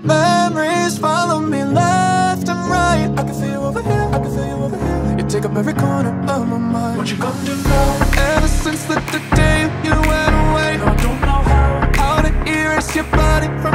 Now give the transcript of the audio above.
Memories follow me left and right. I can feel you over here, I can feel you over here. You take up every corner of my mind. What you gonna do now? Ever since the day you went away, no, I don't know how to erase your body from